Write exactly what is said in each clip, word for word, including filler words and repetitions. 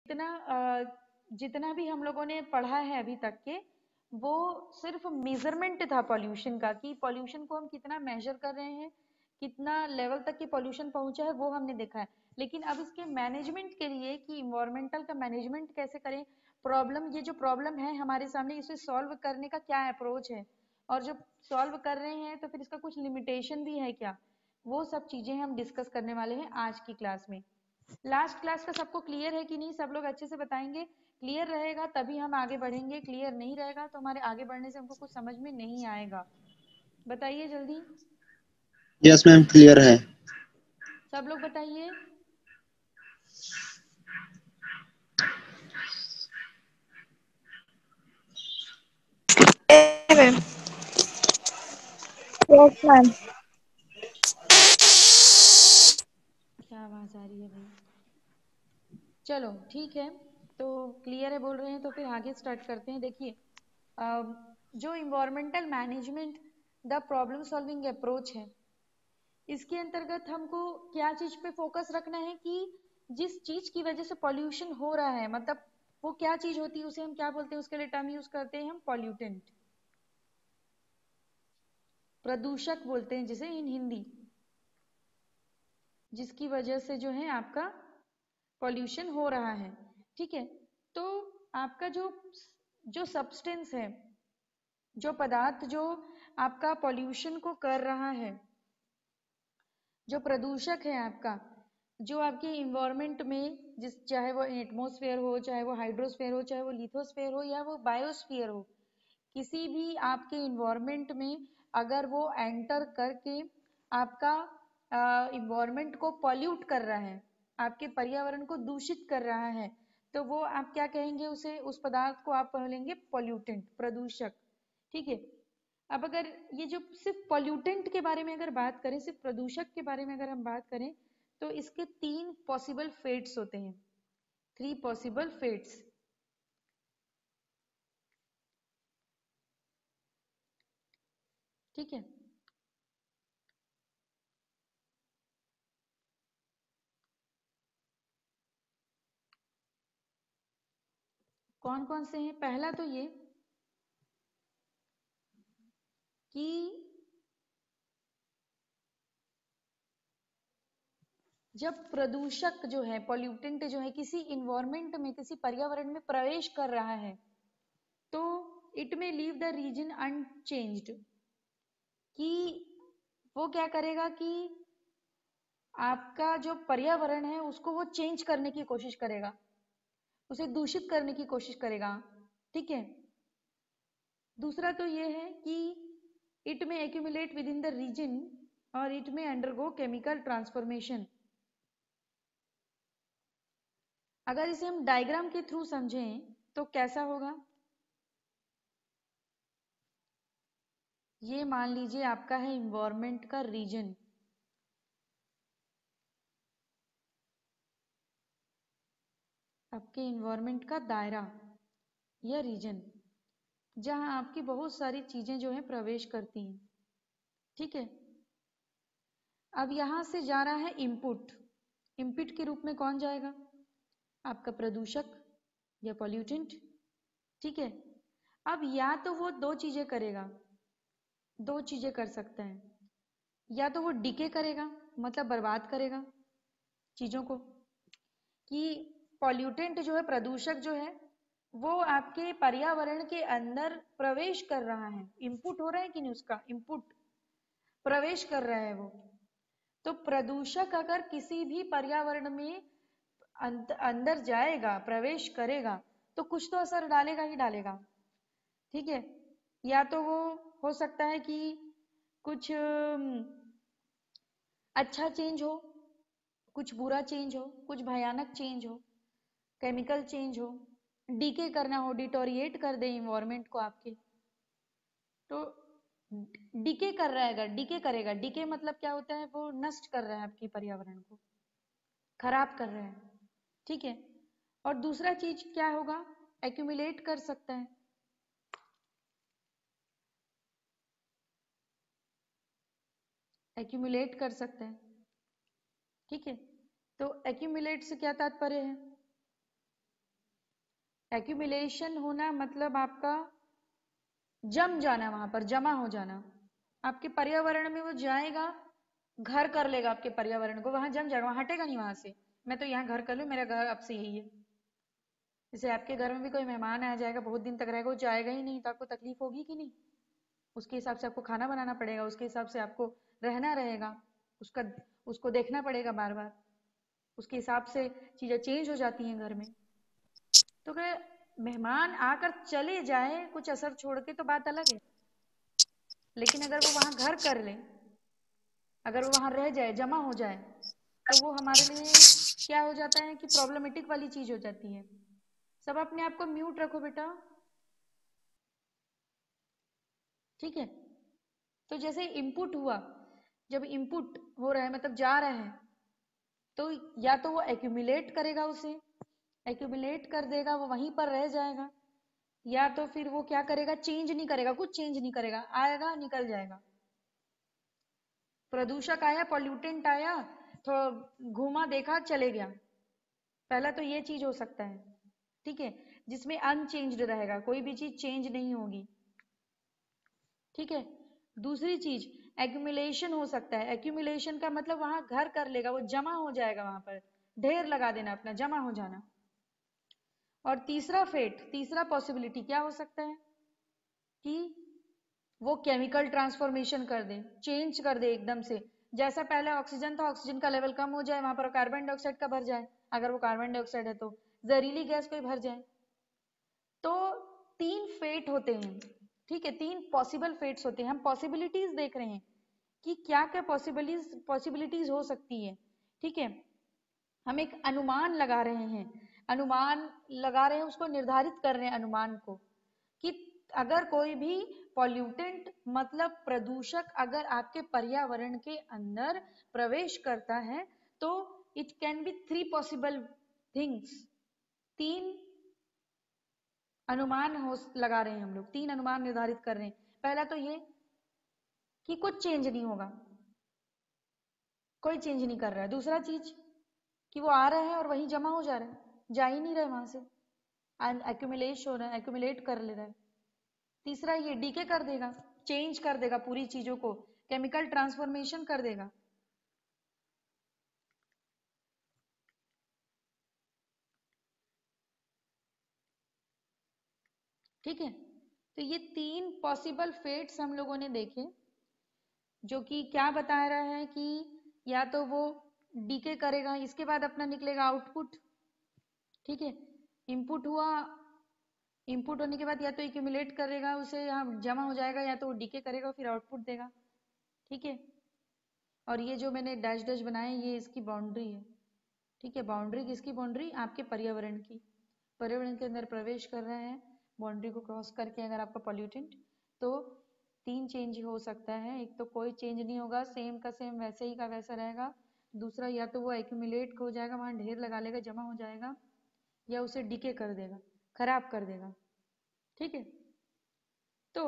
जितना अ, जितना भी हम लोगों ने पढ़ा है अभी तक के, वो सिर्फ मेजरमेंट था पॉल्यूशन का, कि पॉल्यूशन को हम कितना मेजर कर रहे हैं, कितना लेवल तक की पॉल्यूशन पहुंचा है, वो हमने देखा है। लेकिन अब इसके मैनेजमेंट के लिए कि इन्वायरमेंटल का मैनेजमेंट कैसे करें, प्रॉब्लम, ये जो प्रॉब्लम है हमारे सामने, इसे सॉल्व करने का क्या अप्रोच है, और जब सॉल्व कर रहे हैं तो फिर इसका कुछ लिमिटेशन भी है क्या, वो सब चीजें हम डिस्कस करने वाले हैं आज की क्लास में। लास्ट क्लास का सबको क्लियर है कि नहीं? सब लोग अच्छे से बताएंगे। क्लियर रहेगा तभी हम आगे बढ़ेंगे, क्लियर नहीं रहेगा तो हमारे आगे बढ़ने से हमको कुछ समझ में नहीं आएगा। बताइए जल्दी। यस मैम, क्लियर है। सब लोग बताइए। मैम। Yes ma'am. क्या आवाज आ रही है भाई? चलो ठीक है, तो क्लियर है बोल रहे हैं तो फिर आगे स्टार्ट करते हैं। देखिए, अम, जो environmental management the problem solving approach है, इसके अंतर्गत हमको क्या चीज पे फोकस रखना है कि जिस चीज की वजह से पॉल्यूशन हो रहा है, मतलब वो क्या चीज होती है, उसे हम क्या बोलते हैं, उसके लिए टर्म यूज करते हैं हम पॉल्यूटेंट, प्रदूषक बोलते हैं जिसे इन हिंदी, जिसकी वजह से जो है आपका पॉल्यूशन हो रहा है। ठीक है, तो आपका जो जो सब्सटेंस है, जो पदार्थ जो आपका पॉल्यूशन को कर रहा है, जो प्रदूषक है आपका, जो आपके इन्वायरमेंट में, जिस चाहे वो एटमॉस्फेयर हो, चाहे वो हाइड्रोस्फेयर हो, चाहे वो लिथोस्फेयर हो, या वो बायोस्फीयर हो, किसी भी आपके इन्वायरमेंट में अगर वो एंटर करके आपका इन्वायरमेंट को पॉल्यूट कर रहा है, आपके पर्यावरण को दूषित कर रहा है, तो वो आप क्या कहेंगे, उसे, उस पदार्थ को आप कहेंगे पॉल्यूटेंट, प्रदूषक। ठीक है, अब अगर ये जो सिर्फ पॉल्यूटेंट के बारे में अगर बात करें, सिर्फ प्रदूषक के बारे में अगर हम बात करें, तो इसके तीन पॉसिबल फेट्स होते हैं, थ्री पॉसिबल फेट्स। ठीक है, कौन कौन से हैं? पहला तो ये कि जब प्रदूषक जो है, पॉल्यूटेंट जो है, किसी इन्वायरमेंट में, किसी पर्यावरण में प्रवेश कर रहा है, तो इट में लीव द रीजन अनचेंज्ड, कि वो क्या करेगा कि आपका जो पर्यावरण है उसको वो चेंज करने की कोशिश करेगा, उसे दूषित करने की कोशिश करेगा। ठीक है, दूसरा तो ये है कि इट में accumulate within the region, और इट में अंडरगो केमिकल ट्रांसफॉर्मेशन। अगर इसे हम डायग्राम के थ्रू समझें तो कैसा होगा, ये मान लीजिए आपका है इन्वायरमेंट का रीजन, आपके इन्वायरमेंट का दायरा या रीजन, जहां आपकी बहुत सारी चीजें जो है प्रवेश करती हैं। ठीक है, अब यहां से जा रहा है इनपुट, इनपुट के रूप में कौन जाएगा, आपका प्रदूषक या पॉल्यूटेंट। ठीक है, अब या तो वो दो चीजें करेगा, दो चीजें कर सकता है, या तो वो डिके करेगा, मतलब बर्बाद करेगा चीजों को, कि पॉल्यूटेंट जो है, प्रदूषक जो है, वो आपके पर्यावरण के अंदर प्रवेश कर रहा है, इनपुट हो रहा है कि नहीं, उसका इनपुट प्रवेश कर रहा है वो। तो प्रदूषक अगर किसी भी पर्यावरण में अंदर जाएगा, प्रवेश करेगा, तो कुछ तो असर डालेगा ही डालेगा। ठीक है, या तो वो हो सकता है कि कुछ अच्छा चेंज हो, कुछ बुरा चेंज हो, कुछ भयानक चेंज हो, केमिकल चेंज हो, डीके करना हो, डिटोरिएट कर दे इन्वायरमेंट को आपके, तो डीके कर रहा है, डीके करेगा। डीके मतलब क्या होता है, वो नष्ट कर रहा है आपके पर्यावरण को, खराब कर रहा है। ठीक है, और दूसरा चीज क्या होगा, एक्यूमुलेट कर सकता है, एक्यूमुलेट कर सकता है। ठीक है, तो एक्यूमुलेट से क्या तात्पर्य है, एक्यूमुलेशन होना मतलब आपका जम जाना, वहां पर जमा हो जाना, आपके पर्यावरण में वो जाएगा, घर कर लेगा आपके पर्यावरण को, वहां जम जाएगा, वहां हटेगा नहीं वहां से। मैं तो यहाँ घर कर लूँ, मेरा घर अब से यही है। जैसे आपके घर में भी कोई मेहमान आ जाएगा, बहुत दिन तक रहेगा, वो जाएगा ही नहीं, तो आपको तकलीफ होगी कि नहीं? उसके हिसाब से आपको खाना बनाना पड़ेगा, उसके हिसाब से आपको रहना रहेगा, उसका उसको देखना पड़ेगा बार बार, उसके हिसाब से चीजें चेंज हो जाती हैं घर में। तो क्या मेहमान आकर चले जाए कुछ असर छोड़ के तो बात अलग है, लेकिन अगर वो वहां घर कर ले, अगर वो वहां रह जाए, जमा हो जाए, तो वो हमारे लिए क्या हो जाता है कि प्रॉब्लमेटिक वाली चीज हो जाती है। सब अपने आप को म्यूट रखो बेटा, ठीक है। तो जैसे इनपुट हुआ, जब इनपुट हो रहा है मतलब जा रहा है, तो या तो वो एक्यूमुलेट करेगा, उसे एक्यूमुलेट कर देगा, वो वहीं पर रह जाएगा, या तो फिर वो क्या करेगा, चेंज नहीं करेगा, कुछ चेंज नहीं करेगा, आएगा निकल जाएगा। प्रदूषक आया, पॉल्यूटेंट आया, तो घूमा देखा चले गया, पहला तो ये चीज हो सकता है, ठीक है, जिसमें अनचेंज्ड रहेगा, कोई भी चीज चेंज नहीं होगी, ठीक है। दूसरी चीज एक्यूमुलेशन हो सकता है, एक्यूमुलेशन का मतलब वहां घर कर लेगा, वो जमा हो जाएगा, वहां पर ढेर लगा देना अपना, जमा हो जाना। और तीसरा फेट, तीसरा पॉसिबिलिटी क्या हो सकता है कि वो केमिकल ट्रांसफॉर्मेशन कर दे, चेंज कर दे एकदम से, जैसा पहले ऑक्सीजन था, ऑक्सीजन का लेवल कम हो जाए, वहां पर कार्बन डाइऑक्साइड का भर जाए, अगर वो कार्बन डाइऑक्साइड है तो जहरीली गैस कोई भर जाए। तो तीन फेट होते हैं, ठीक है, तीन पॉसिबल फेट्स होते हैं, हम पॉसिबिलिटीज देख रहे हैं कि क्या क्या पॉसिबिलिटीज पॉसिबिलिटीज हो सकती है, ठीक है। हम एक अनुमान लगा रहे हैं, अनुमान लगा रहे हैं, उसको निर्धारित कर रहे हैं अनुमान को, कि अगर कोई भी पॉल्यूटेंट मतलब प्रदूषक अगर आपके पर्यावरण के अंदर प्रवेश करता है, तो it can be three possible things, तीन अनुमान हो लगा रहे हैं हम लोग, तीन अनुमान निर्धारित कर रहे हैं। पहला तो ये कि कुछ चेंज नहीं होगा, कोई चेंज नहीं कर रहा है। दूसरा चीज कि वो आ रहा है और वहीं जमा हो जा रहा है, जा ही नहीं रहा है वहां से, एक्यूमुलेट हो रहा है, एक्यूमुलेट कर ले रहा है। तीसरा ये डीके कर देगा, चेंज कर देगा पूरी चीजों को, केमिकल ट्रांसफॉर्मेशन कर देगा, ठीक है। तो ये तीन पॉसिबल फेट्स हम लोगों ने देखे, जो कि क्या बता रहा है कि या तो वो डीके करेगा, इसके बाद अपना निकलेगा आउटपुट, ठीक है। इनपुट हुआ, इनपुट होने के बाद या तो एक्यूमुलेट करेगा, उसे यहाँ जमा हो जाएगा, या तो वो डीके करेगा फिर आउटपुट देगा, ठीक है। और ये जो मैंने डैश डैश बनाए, ये इसकी बाउंड्री है, ठीक है। बाउंड्री किसकी बाउंड्री? आपके पर्यावरण की, पर्यावरण के अंदर प्रवेश कर रहे हैं, बाउंड्री को क्रॉस करके अगर आपका पॉल्यूटेंट, तो तीन चेंज हो सकता है। एक तो कोई चेंज नहीं होगा, सेम का सेम वैसे ही का वैसा रहेगा। दूसरा या तो वो एक्यूमुलेट हो जाएगा, वहां ढेर लगा लेगा, जमा हो जाएगा, या उसे डिके कर देगा, खराब कर देगा, ठीक है। तो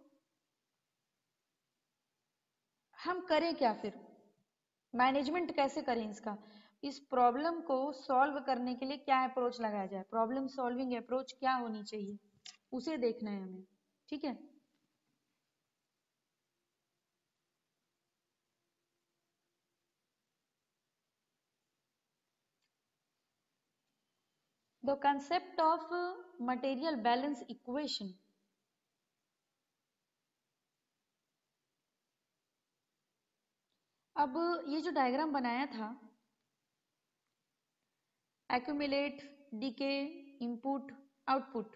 हम करें क्या फिर, मैनेजमेंट कैसे करें इसका, इस प्रॉब्लम को सॉल्व करने के लिए क्या अप्रोच लगाया जाए, प्रॉब्लम सॉल्विंग अप्रोच क्या होनी चाहिए, उसे देखना है हमें, ठीक है। The concept of material balance equation, अब ये जो डायग्राम बनाया था, एक्यूमुलेट, डीके, इनपुट, आउटपुट,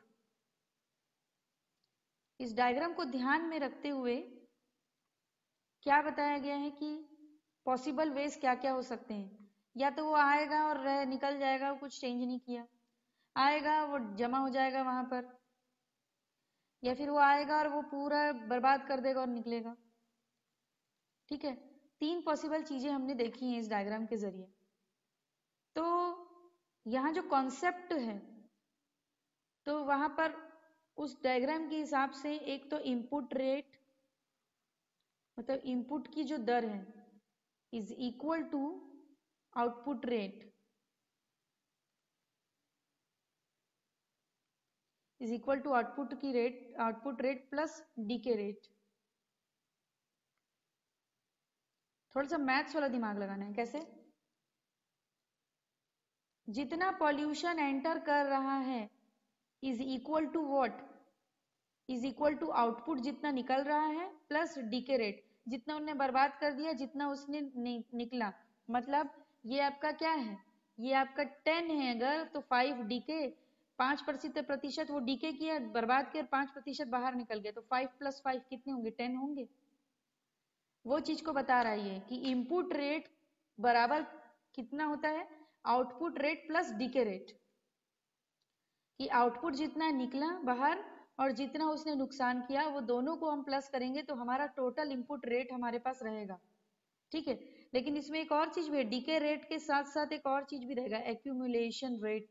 इस डायग्राम को ध्यान में रखते हुए क्या बताया गया है कि पॉसिबल वेज क्या क्या हो सकते हैं। या तो वो आएगा और रह निकल जाएगा, कुछ चेंज नहीं किया, आएगा वो जमा हो जाएगा वहां पर, या फिर वो आएगा और वो पूरा बर्बाद कर देगा और निकलेगा, ठीक है। तीन पॉसिबल चीजें हमने देखी हैं इस डायग्राम के जरिए। तो यहाँ जो कॉन्सेप्ट है, तो वहां पर उस डायग्राम के हिसाब से एक तो इनपुट रेट, मतलब इनपुट की जो दर है, is equal to output rate, is equal to output की rate, output rate plus decay rate. थोड़ा सा मैथ्स वाला दिमाग लगाना है। कैसे? जितना पॉल्यूशन एंटर कर रहा है is equal to what, is equal to output जितना निकल रहा है प्लस डीके रेट, जितना उन्होंने बर्बाद कर दिया जितना उसने नि, निकला। मतलब ये आपका क्या है, ये आपका टेन है अगर, तो फाइव डीके, पांच प्रतिशत वो डीके किया बर्बाद किया, पांच प्रतिशत बाहर निकल गया, तो फाइव प्लस फाइव कितने होंगे? टेन होंगे। वो चीज को बता रहा है कि इनपुट रेट बराबर कितना होता है, output rate plus decay rate, कि आउटपुट जितना निकला बाहर और जितना उसने नुकसान किया वो दोनों को हम प्लस करेंगे तो हमारा टोटल इनपुट रेट हमारे पास रहेगा। ठीक है, लेकिन इसमें एक और चीज भी है, डीके रेट के साथ साथ एक और चीज भी रहेगा, एक्यूमुलेशन रेट।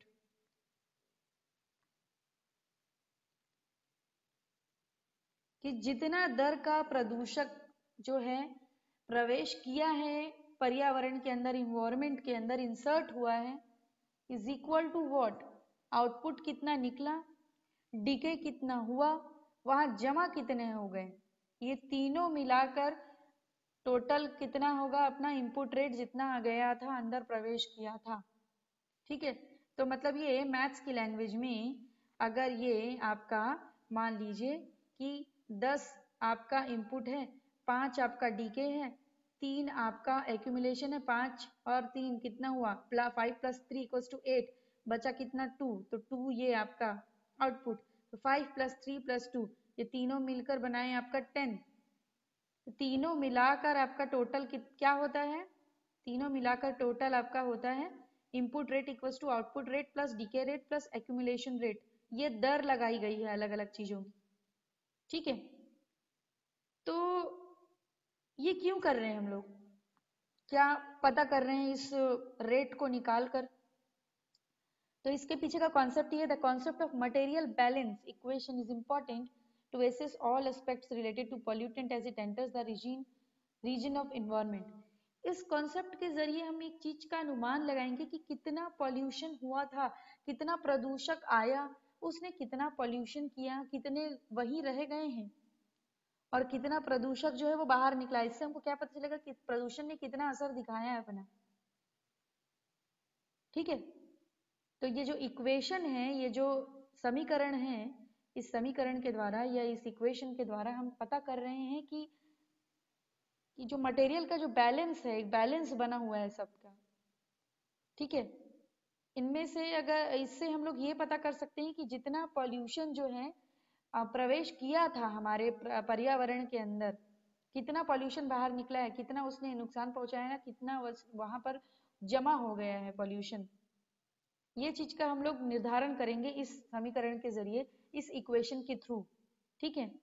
कि जितना दर का प्रदूषक जो है प्रवेश किया है पर्यावरण के अंदर, इन्वायरमेंट के अंदर इंसर्ट हुआ है, is equal to what, output कितना निकला, डीके कितना हुआ, वहां जमा कितने हो गए, ये तीनों मिलाकर टोटल कितना होगा अपना इनपुट रेट जितना गया था अंदर प्रवेश किया था। ठीक है, तो मतलब ये मैथ्स की लैंग्वेज में अगर ये आपका मान लीजिए कि दस आपका इनपुट है, पांच आपका डीके है, तीन आपका एक्यूमुलेशन है, पांच और तीन कितना हुआ, five plus three equals to eight, बचा कितना, टू, तो टू ये आपका आउटपुट, तो five plus three plus two, ये तीनों मिलकर बनाए आपका टेन। तीनों मिलाकर आपका टोटल क्या होता है, तीनों मिलाकर टोटल आपका होता है input rate equals to output rate plus decay rate plus accumulation rate. ये दर लगाई गई है अलग अलग चीजों की। ठीक है, तो ये क्यों कर रहे हैं हम लोग, क्या पता कर रहे हैं इस रेट को निकाल कर? तो इसके पीछे का कॉन्सेप्ट ये, the concept of material balance equation is important to assess all aspects related to pollutant as it enters the region region of environment. इस कॉन्सेप्ट के जरिए हम एक चीज का अनुमान लगाएंगे कि कितना पॉल्यूशन हुआ था, कितना प्रदूषक आया, उसने कितना पॉल्यूशन किया, कितने वही रह गए हैं, और कितना प्रदूषक जो है वो बाहर निकला। इससे हमको क्या पता चलेगा कि प्रदूषण ने कितना असर दिखाया है अपना। ठीक है, तो ये जो इक्वेशन है, ये जो समीकरण है, इस समीकरण के द्वारा या इस इक्वेशन के द्वारा हम पता कर रहे हैं कि कि जो मटेरियल का जो बैलेंस है, एक बैलेंस बना हुआ है सबका। ठीक है, इनमें से अगर इससे हम लोग ये पता कर सकते हैं कि जितना पॉल्यूशन जो है प्रवेश किया था हमारे पर्यावरण के अंदर, कितना पॉल्यूशन बाहर निकला है, कितना उसने नुकसान पहुंचाया है, कितना वहां पर जमा हो गया है पॉल्यूशन, ये चीज का हम लोग निर्धारण करेंगे इस समीकरण के जरिए, इस इक्वेशन के थ्रू। ठीक है,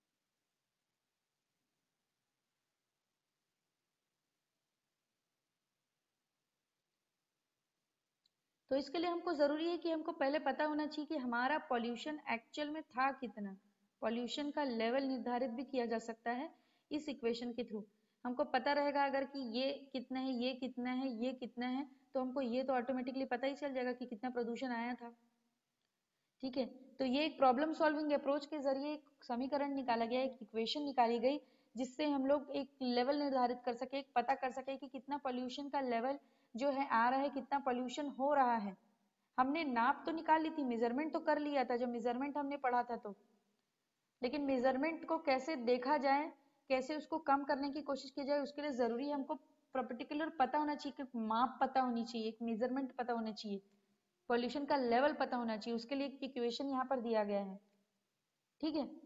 तो इसके लिए हमको जरूरी है कि हमको पहले पता होना चाहिए कि हमारा पॉल्यूशन एक्चुअल में था कितना। पॉल्यूशन का लेवल निर्धारित भी किया जा सकता है इस इक्वेशन के थ्रू। हमको पता रहेगा अगर कि ये कितना है, ये कितना है, ये कितना है, तो हमको ये तो ऑटोमेटिकली पता ही चल जाएगा कि कितना प्रदूषण आया था। ठीक है, तो ये एक प्रॉब्लम सॉल्विंग अप्रोच के जरिए एक समीकरण निकाला गया, एक इक्वेशन निकाली गई, जिससे हम लोग एक लेवल निर्धारित कर सके, एक पता कर सके कि कितना पॉल्यूशन का लेवल जो है आ रहा है, कितना पॉल्यूशन हो रहा है। हमने नाप तो निकाल ली थी, मेजरमेंट तो कर लिया था जब मेजरमेंट हमने पढ़ा था तो, लेकिन मेजरमेंट को कैसे देखा जाए, कैसे उसको कम करने की कोशिश की जाए, उसके लिए जरूरी हमको पर्टिकुलर पता होना चाहिए, कि माप पता होनी चाहिए, एक मेजरमेंट पता होना चाहिए, पॉल्यूशन का लेवल पता होना चाहिए, उसके लिए एक इक्वेशन यहाँ पर दिया गया है। ठीक है,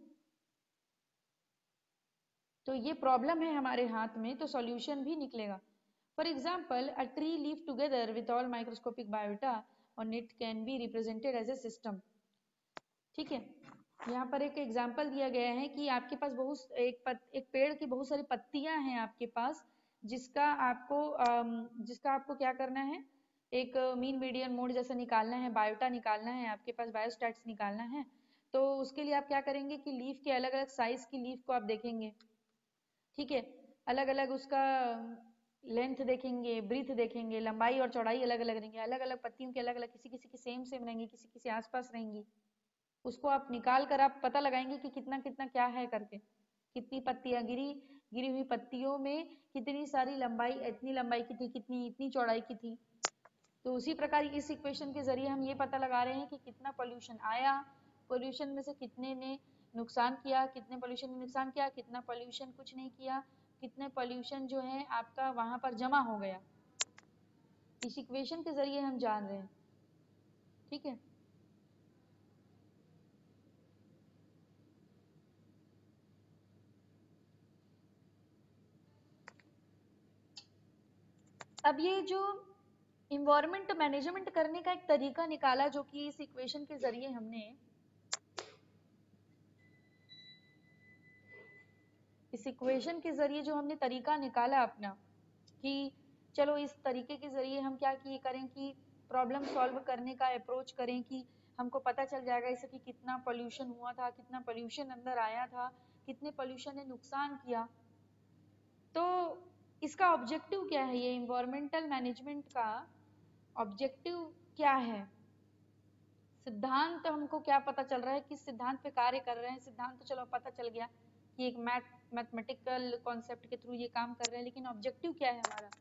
तो ये प्रॉब्लम है हमारे हाथ में, तो सॉल्यूशन भी निकलेगा। For example, a tree live together with all microscopic biota on it can be represented as a system. ठीक है, यहाँ पर एक एग्जाम्पल दिया गया है कि आपके पास बहुत एक पत, एक पेड़ की बहुत सारी पत्तियां हैं आपके पास, जिसका आपको जिसका आपको क्या करना है, एक मीन मीडियन मोड जैसा निकालना है, बायोटा निकालना है, आपके पास बायोस्टैट्स निकालना है। तो उसके लिए आप क्या करेंगे कि लीफ के अलग अलग साइज की लीफ को आप देखेंगे। ठीक है, अलग अलग उसका लेंथ देखेंगे, ब्रीथ देखेंगे, लंबाई और चौड़ाई अलग अलग रहेंगे, अलग अलग पत्तियों की अलग अलग, किसी किसी की सेम सेम रहेंगी, किसी किसी आसपास रहेंगी। उसको आप निकाल कर आप पता लगाएंगे कि कितना कितना क्या है करके, कितनी पत्तियां गिरी, गिरी हुई पत्तियों में कितनी सारी लंबाई, इतनी लंबाई की थी, कितनी इतनी चौड़ाई की थी। तो उसी प्रकार इस इक्वेशन के जरिए हम ये पता लगा रहे हैं कि कितना पोल्यूशन आया, पोल्यूशन में से कितने ने नुकसान किया, कितने पोल्यूशन ने नुकसान किया, कितना पोल्यूशन कुछ नहीं किया, कितने पोल्यूशन जो है आपका वहां पर जमा हो गया, इस इक्वेशन के जरिए हम जान रहे हैं। ठीक है, अब ये जो इन्वायरमेंट मैनेजमेंट करने का एक तरीका निकाला जो कि इस इक्वेशन के जरिए हमने इस इक्वेशन के जरिए जो हमने तरीका निकाला अपना कि चलो इस तरीके के जरिए हम क्या किए करें कि प्रॉब्लम सॉल्व करने का अप्रोच करें कि हमको पता चल जाएगा इससे कि कितना पोल्यूशन हुआ था, कितना पोल्यूशन अंदर आया था, कितने पोल्यूशन ने नुकसान किया। तो इसका ऑब्जेक्टिव क्या है, ये इन्वायरमेंटल मैनेजमेंट का ऑब्जेक्टिव क्या है, सिद्धांत हमको क्या पता चल रहा है, किस सिद्धांत पे कार्य कर रहे हैं। सिद्धांत तो चलो पता चल गया कि एक मैथ मैथमेटिकल कॉन्सेप्ट के थ्रू ये काम कर रहे हैं, लेकिन ऑब्जेक्टिव क्या है हमारा।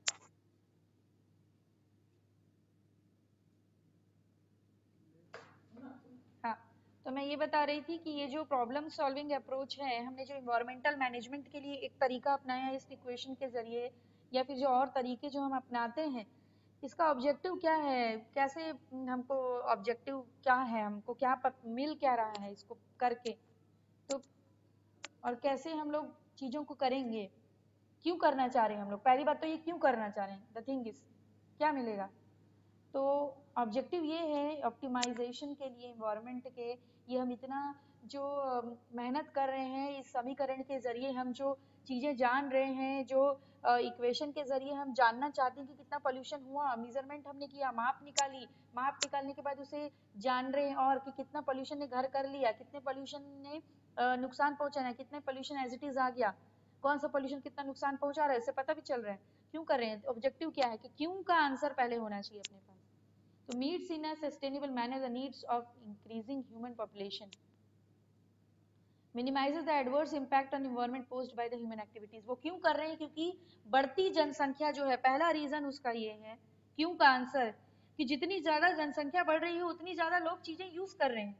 हाँ, तो मैं ये बता रही थी कि ये जो प्रॉब्लम सॉल्विंग अप्रोच है, हमने जो इन्वायरमेंटल मैनेजमेंट के लिए एक तरीका अपनाया है इस इक्वेशन के जरिए, या फिर जो और तरीके जो हम अपनाते हैं, इसका ऑब्जेक्टिव क्या है, कैसे हमको ऑब्जेक्टिव क्या है, हमको क्या पत, मिल क्या रहा है इसको करके, तो और कैसे हम लोग चीजों को करेंगे, क्यों करना चाह रहे हैं हम लोग। पहली बात तो ये क्यों करना चाह रहे हैं, द थिंग इज क्या मिलेगा। तो ऑब्जेक्टिव ये है ऑप्टिमाइजेशन के लिए इन्वायरमेंट के, ये हम इतना जो मेहनत कर रहे हैं इस समीकरण के जरिए, हम जो चीजें जान रहे हैं, जो इक्वेशन के जरिए हम जानना चाहते हैं कि कितना पोल्यूशन हुआ, मेजरमेंट हमने किया, माप निकाली, माप निकालने के बाद उसे जान रहे हैं और कि कितना पोल्यूशन ने घर कर लिया, कितने पोल्यूशन ने नुकसान पहुंचाना, कितने पोल्यूशन एज इट इज आ गया, कौन सा पोल्यूशन कितना नुकसान पहुंचा रहा है, इससे पता भी चल रहा है क्यों कर रहे हैं। ऑब्जेक्टिव क्या है कि क्यों का आंसर पहले होना चाहिए अपने पास। तो meets in a sustainable manner the needs of increasing human population, minimizes the adverse impact on environment posed by the human activities। वो क्यों कर रहे हैं, क्योंकि बढ़ती जनसंख्या जो है, पहला रीजन उसका ये है क्यों का आंसर, कि जितनी ज्यादा जनसंख्या बढ़ रही है उतनी ज्यादा लोग चीजें यूज कर रहे हैं।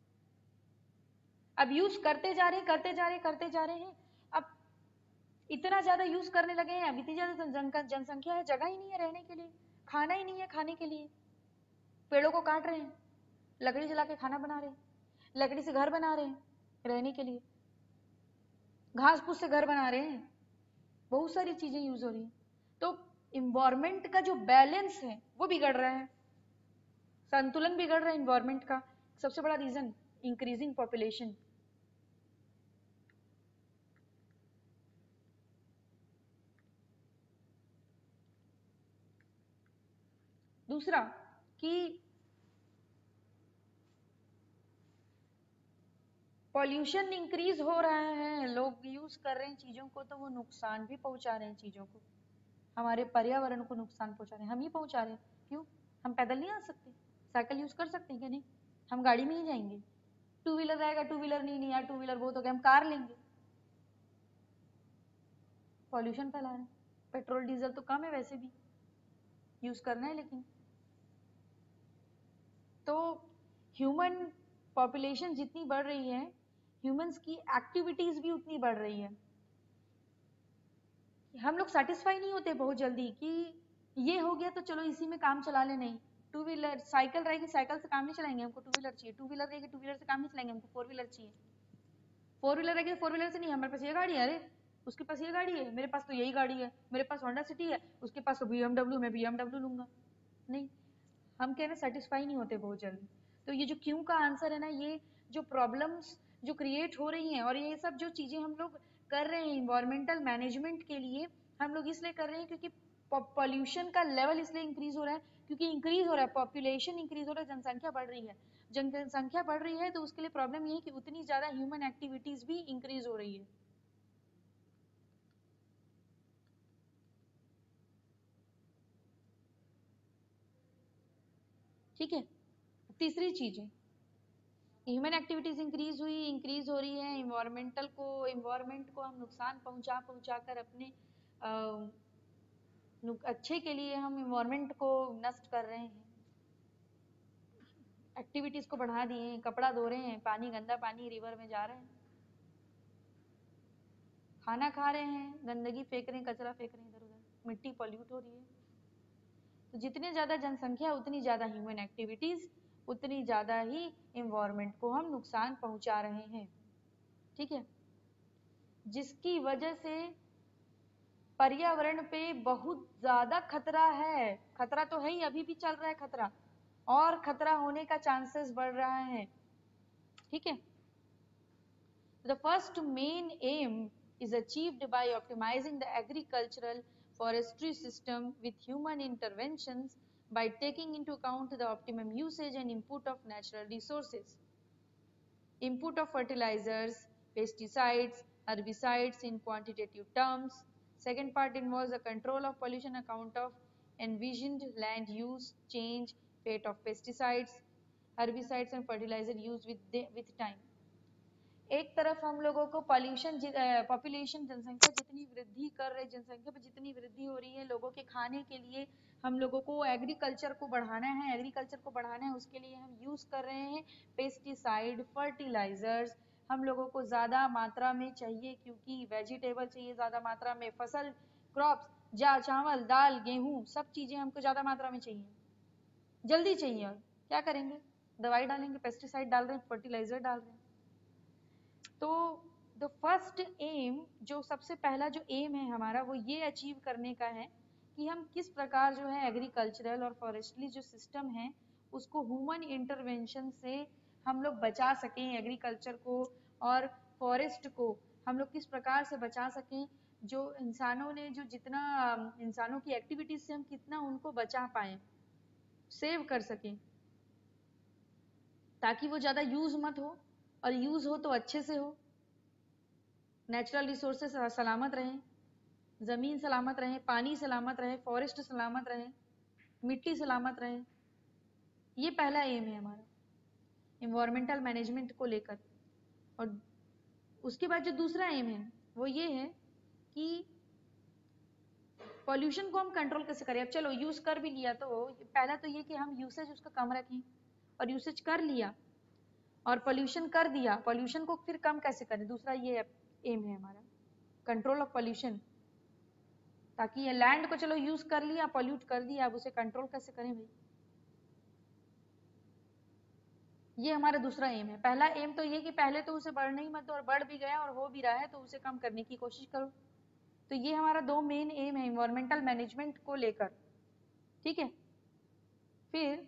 अब यूज करते जा रहे हैं करते जा रहे हैं करते जा रहे हैं, अब इतना ज्यादा यूज करने लगे हैं, अब इतनी ज्यादा जनसंख्या है, जगह ही नहीं है रहने के लिए, खाना ही नहीं है खाने के लिए, पेड़ों को काट रहे हैं, लकड़ी जला के खाना बना रहे हैं, लकड़ी से घर बना रहे हैं रहने के लिए, घास फूस से घर बना रहे हैं, बहुत सारी चीजें यूज हो रही है। तो इन्वायरमेंट का जो बैलेंस है वो बिगड़ रहा है, संतुलन बिगड़ रहा है इन्वायरमेंट का। सबसे बड़ा रीजन इंक्रीजिंग पॉपुलेशन। दूसरा कि पॉल्यूशन इंक्रीज हो रहा है, लोग यूज कर रहे हैं चीजों को तो वो नुकसान भी पहुंचा रहे हैं चीजों को, हमारे पर्यावरण को नुकसान पहुंचा रहे हैं, हम ही पहुंचा रहे हैं। क्यों, हम पैदल नहीं आ सकते, साइकिल यूज कर सकते हैं क्या, नहीं, हम गाड़ी में ही जाएंगे। टू व्हीलर रहेगा, टू व्हीलर नहीं नहीं यार टू व्हीलर बहुत हो गया, हम कार लेंगे, पॉल्यूशन फैला रहे हैं। पेट्रोल डीजल तो कम है वैसे भी, यूज करना है लेकिन। तो ह्यूमन पॉपुलेशन जितनी बढ़ रही है, ह्यूमंस की एक्टिविटीज भी उतनी बढ़ रही है। हम लोग सेटिस्फाई नहीं होते बहुत जल्दी कि ये हो गया तो चलो इसी में काम चला ले, नहीं, टू व्हीलर साइकिल रहेगी, साइकिल से काम नहीं चलाएंगे, हमको टू व्हीलर चाहिए, टू व्हीलर रहेगी, टू व्हीलर से काम नहीं चलाएंगे, हमको फोर व्हीलर चाहिए, फोर व्हीलर रहेगी, फोर व्हीलर से नहीं, हमारे पास ये गाड़ी है, अरे उसके पास ये गाड़ी है, मेरे पास तो यही गाड़ी है, मेरे पास होंडा सिटी है, उसके पास तो बीएमडब्ल्यू, मैं बीएमडब्ल्यू लूंगा। नहीं, हम कहना सेटिस्फाई नहीं होते बहुत जल्दी। तो ये जो क्यों का आंसर है ना, ये जो प्रॉब्लम्स जो क्रिएट हो रही हैं और ये सब जो चीजें हम लोग कर रहे हैं इन्वायरमेंटल मैनेजमेंट के लिए, हम लोग इसलिए कर रहे हैं क्योंकि पॉल्यूशन का लेवल इसलिए इंक्रीज हो रहा है, क्योंकि इंक्रीज हो रहा है, पॉपुलेशन इंक्रीज हो रहा है, जनसंख्या बढ़ रही है, जनसंख्या बढ़ रही है तो उसके लिए प्रॉब्लम ये है कि उतनी ज्यादा ह्यूमन एक्टिविटीज भी इंक्रीज हो रही है। ठीक है, तीसरी चीज है ह्यूमन एक्टिविटीज इंक्रीज हुई इंक्रीज हो रही है, इन्वायरमेंटल को इन्वायरमेंट को हम नुकसान पहुंचा पहुंचा कर अपने आ, अच्छे के लिए हम इन्वायरमेंट को नष्ट कर रहे हैं, एक्टिविटीज को बढ़ा दिए हैं, कपड़ा धो रहे हैं, पानी गंदा पानी रिवर में जा रहे हैं, खाना खा रहे हैं, गंदगी फेंक रहे हैं, कचरा फेंक रहे हैं इधर उधर, मिट्टी पॉल्यूट हो रही है। तो जितनी ज्यादा जनसंख्या उतनी ज्यादा ह्यूमन एक्टिविटीज, उतनी ज्यादा ही इन्वायरमेंट को हम नुकसान पहुंचा रहे हैं, ठीक है, जिसकी वजह से पर्यावरण पे बहुत ज्यादा खतरा है। खतरा तो है ही, अभी भी चल रहा है खतरा, और खतरा होने का चांसेस बढ़ रहा है, ठीक है। The first main aim is achieved by optimizing the agricultural forestry system with human interventions by taking into account the optimum usage and input of natural resources. Input of fertilizers, pesticides, herbicides in quantitative terms. Second part involves the control of pollution account of envisioned land use change, fate of pesticides, herbicides and fertilizer use with, the, with time. एक तरफ हम लोगों को pollution, population जनसंख्या जितनी वृद्धि कर रही, जनसंख्या पर जितनी वृद्धि हो रही है, लोगों के खाने के लिए हम लोगों को एग्रीकल्चर को बढ़ाना है, एग्रीकल्चर को बढ़ाना है, उसके लिए हम यूज कर रहे हैं पेस्टिसाइड, फर्टिलाइजर्स, हम लोगों को ज्यादा मात्रा में चाहिए क्योंकि वेजिटेबल चाहिए ज्यादा मात्रा में, फसल क्रॉप्स, जा चावल दाल गेहूं सब चीजें हमको ज्यादा मात्रा में चाहिए, जल्दी चाहिए, और क्या करेंगे, दवाई डालेंगे, पेस्टिसाइड डाल रहे हैं, फर्टिलाइजर डाल रहे हैं। तो द फर्स्ट एम, जो सबसे पहला जो एम है हमारा, वो ये अचीव करने का है कि हम किस प्रकार जो है एग्रीकल्चरल और फॉरेस्ट्री जो सिस्टम है उसको ह्यूमन इंटरवेंशन से हम लोग बचा सकें, एग्रीकल्चर को और फॉरेस्ट को हम लोग किस प्रकार से बचा सकें, जो इंसानों ने जो जितना इंसानों की एक्टिविटीज से हम कितना उनको बचा पाए, सेव कर सकें, ताकि वो ज्यादा यूज मत हो, और यूज हो तो अच्छे से हो, नेचुरल रिसोर्सेस सलामत रहें, जमीन सलामत रहे, पानी सलामत रहे, फॉरेस्ट सलामत रहे, मिट्टी सलामत रहे। ये पहला एम है हमारा इन्वायरमेंटल मैनेजमेंट को लेकर। और उसके बाद जो दूसरा एम है वो ये है कि पॉल्यूशन को हम कंट्रोल कैसे करें। अब चलो यूज कर भी लिया, तो पहला तो ये कि हम यूसेज उसका कम रखें, और यूसेज कर लिया और पॉल्यूशन कर दिया, पॉल्यूशन को फिर कम कैसे करें, दूसरा ये एम है हमारा, कंट्रोल ऑफ पॉल्यूशन, ताकि ये लैंड को चलो यूज कर लिया, पॉल्यूट कर दिया, अब उसे कंट्रोल कैसे करें भाई, ये हमारा दूसरा एम है। पहला एम तो ये कि पहले तो उसे बढ़ने ही मत दो, और बढ़ भी गया और हो भी रहा है तो उसे कम करने की कोशिश करो। तो ये हमारा दो मेन एम है इन्वायरमेंटल मैनेजमेंट को लेकर, ठीक है। फिर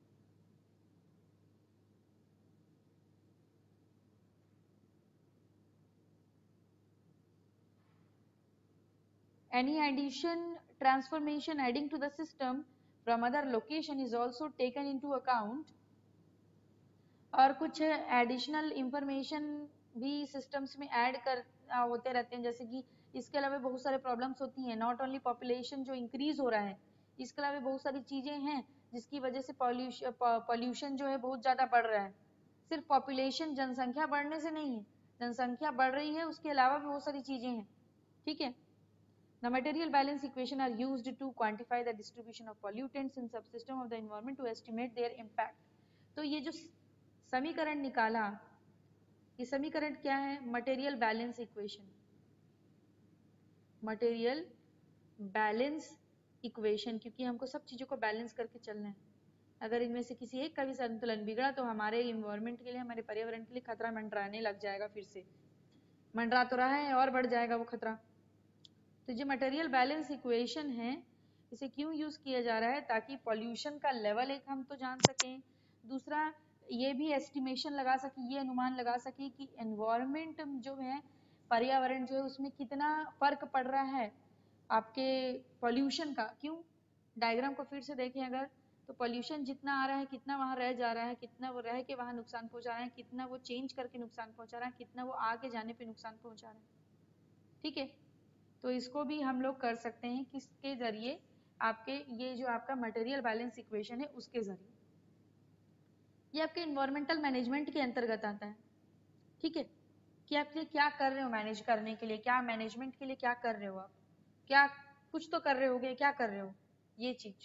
any addition, transformation adding to the system from other location is also taken into account। और कुछ एडिशनल इंफॉर्मेशन भी सिस्टम्स में ऐड कर आ, होते रहते हैं, जैसे कि इसके अलावा बहुत सारे प्रॉब्लम्स होती हैं, नॉट ओनली पॉपुलेशन जो इंक्रीज हो रहा है, इसके अलावा बहुत सारी चीजें हैं जिसकी वजह से पॉल्यूशन पॉल्यूशन जो है बहुत ज्यादा बढ़ रहा है। सिर्फ पॉपुलेशन जनसंख्या बढ़ने से नहीं है, जनसंख्या बढ़ रही है उसके अलावा भी बहुत सारी चीजें हैं, ठीक है। The material balance equation are used to quantify the distribution of pollutants in subsystem of the environment to estimate their impact। तो ये जो समीकरण निकाला, ये समीकरण क्या है, material balance equation, material balance equation, क्योंकि हमको सब चीजों को बैलेंस करके चलना है। अगर इनमें से किसी एक का भी संतुलन बिगड़ा तो हमारे इन्वायरमेंट के लिए, हमारे पर्यावरण के लिए खतरा मंडराने लग जाएगा, फिर से मंडरा तो रहा है और बढ़ जाएगा वो खतरा। तो जो मटेरियल बैलेंस इक्वेशन है, इसे क्यों यूज किया जा रहा है, ताकि पॉल्यूशन का लेवल एक हम तो जान सकें, दूसरा ये भी एस्टिमेशन लगा सके, ये अनुमान लगा सके कि एनवायरनमेंट जो है, पर्यावरण जो है, उसमें कितना फर्क पड़ रहा है आपके पॉल्यूशन का। क्यों, डायग्राम को फिर से देखें अगर, तो पॉल्यूशन जितना आ रहा है कितना वहां रह जा रहा है, कितना वो रह के वहां नुकसान पहुंचा रहा है, कितना वो चेंज करके नुकसान पहुंचा रहा है, कितना वो आगे जाने पे नुकसान पहुंचा रहा है, ठीक है। तो इसको भी हम लोग कर सकते हैं किसके जरिए, आपके ये जो आपका मटेरियल बैलेंस इक्वेशन है उसके जरिए। ये आपके इन्वायरमेंटल मैनेजमेंट के अंतर्गत आता है, ठीक है, कि आप ये क्या कर रहे हो मैनेज करने के लिए, क्या मैनेजमेंट के लिए क्या कर रहे हो आप, क्या कुछ तो कर रहे होगे, क्या कर रहे हो, ये चीज।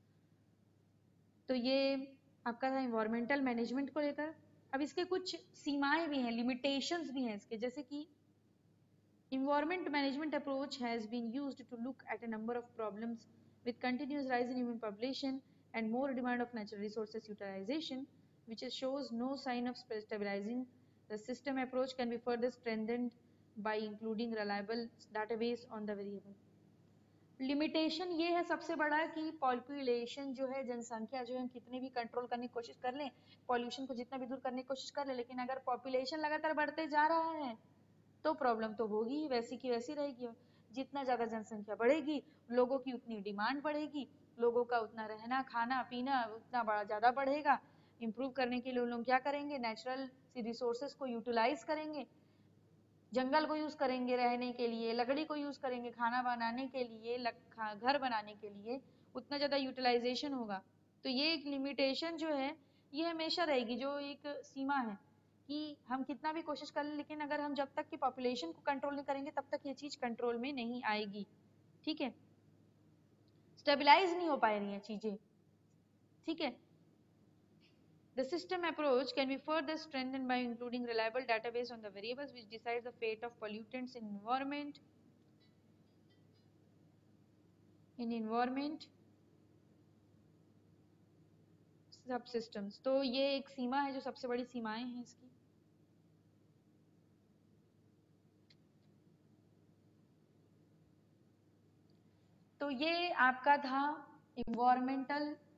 तो ये आपका था इन्वायरमेंटल मैनेजमेंट को लेकर। अब इसके कुछ सीमाएं भी हैं, लिमिटेशंस भी हैं इसके, जैसे कि environment management approach has been used to look at a number of problems with continuous rise in human population and more demand of natural resources utilization, which shows no sign of stabilizing. The system approach can be further strengthened by including reliable database on the variable. Limitation ये है सबसे बड़ा कि population जो है, जनसंख्या जो है, हम कितने भी कंट्रोल करने की कोशिश कर लें, पॉल्यूशन को जितना भी दूर करने की कोशिश कर लें, लेकिन अगर पॉपुलेशन लगातार बढ़ते जा रहा है तो प्रॉब्लम तो होगी, वैसी की वैसी रहेगी। जितना ज़्यादा जनसंख्या बढ़ेगी, लोगों की उतनी डिमांड बढ़ेगी, लोगों का उतना रहना खाना पीना उतना बड़ा ज़्यादा बढ़ेगा। इम्प्रूव करने के लिए लोग क्या करेंगे, नेचुरल रिसोर्सेज को यूटिलाइज करेंगे, जंगल को यूज करेंगे रहने के लिए, लकड़ी को यूज करेंगे खाना बनाने के लिए, घर बनाने के लिए, उतना ज़्यादा यूटिलाइजेशन होगा। तो ये एक लिमिटेशन जो है ये हमेशा रहेगी, जो एक सीमा है कि हम कितना भी कोशिश कर लें, लेकिन अगर हम जब तक कि पॉपुलेशन को कंट्रोल नहीं करेंगे तब तक ये चीज कंट्रोल में नहीं आएगी, ठीक है, स्टेबलाइज नहीं हो पा रही है चीजें, ठीक है। The system approach can be further strengthened by including reliable database on the variables which decide the fate of pollutants in environment in environment subsystems। तो ये एक सीमा है जो सबसे बड़ी सीमाएं हैं इसकी। तो ये आपका था इन्वायरमेंटल